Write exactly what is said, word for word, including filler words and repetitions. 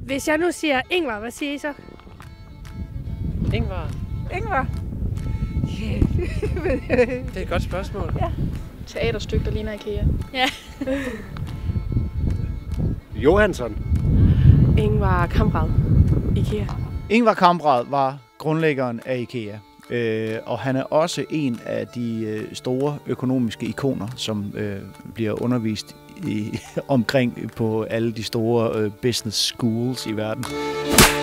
Hvis jeg nu siger Ingvar, hvad siger I så? Ingvar. Ingvar. Yeah. Det er et godt spørgsmål. Ja. Teaterstykke, der ligner IKEA. Ja. Johansson. Ingvar Kamprad. IKEA. Ingvar Kamprad var grundlæggeren af IKEA. Øh, og han er også en af de øh, store økonomiske ikoner, som øh, bliver undervist i, omkring på alle de store øh, business schools i verden.